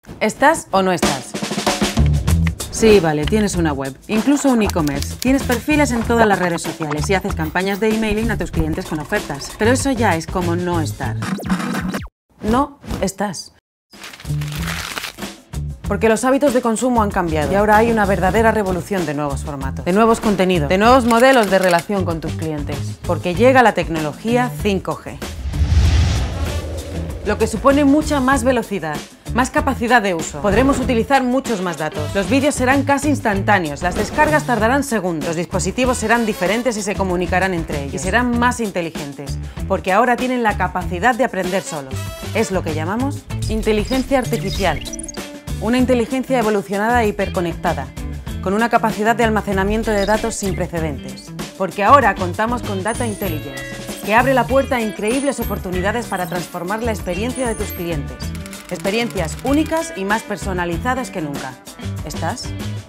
¿Estás o no estás? Sí, vale, tienes una web, incluso un e-commerce. Tienes perfiles en todas las redes sociales y haces campañas de emailing a tus clientes con ofertas. Pero eso ya es como no estar. No estás. Porque los hábitos de consumo han cambiado y ahora hay una verdadera revolución de nuevos formatos, de nuevos contenidos, de nuevos modelos de relación con tus clientes. Porque llega la tecnología 5G. Lo que supone mucha más velocidad, más capacidad de uso. Podremos utilizar muchos más datos. Los vídeos serán casi instantáneos, las descargas tardarán segundos, los dispositivos serán diferentes y se comunicarán entre ellos. Y serán más inteligentes, porque ahora tienen la capacidad de aprender solos. Es lo que llamamos inteligencia artificial. Una inteligencia evolucionada e hiperconectada, con una capacidad de almacenamiento de datos sin precedentes. Porque ahora contamos con Data Intelligence, que abre la puerta a increíbles oportunidades para transformar la experiencia de tus clientes. Experiencias únicas y más personalizadas que nunca. ¿Estás?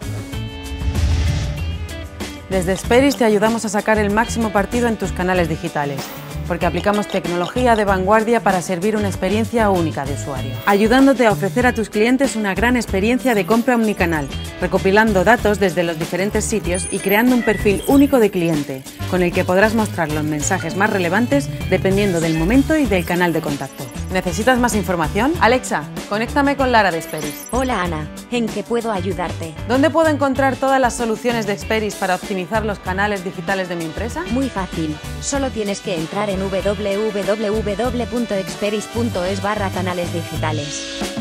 Desde Speris te ayudamos a sacar el máximo partido en tus canales digitales, porque aplicamos tecnología de vanguardia para servir una experiencia única de usuario, ayudándote a ofrecer a tus clientes una gran experiencia de compra omnicanal, recopilando datos desde los diferentes sitios y creando un perfil único de cliente, con el que podrás mostrar los mensajes más relevantes dependiendo del momento y del canal de contacto. ¿Necesitas más información? Alexa, conéctame con Lara de Speris. Hola Ana, ¿en qué puedo ayudarte? ¿Dónde puedo encontrar todas las soluciones de Speris para optimizar los canales digitales de mi empresa? Muy fácil, solo tienes que entrar en www.experis.es/canales digitales.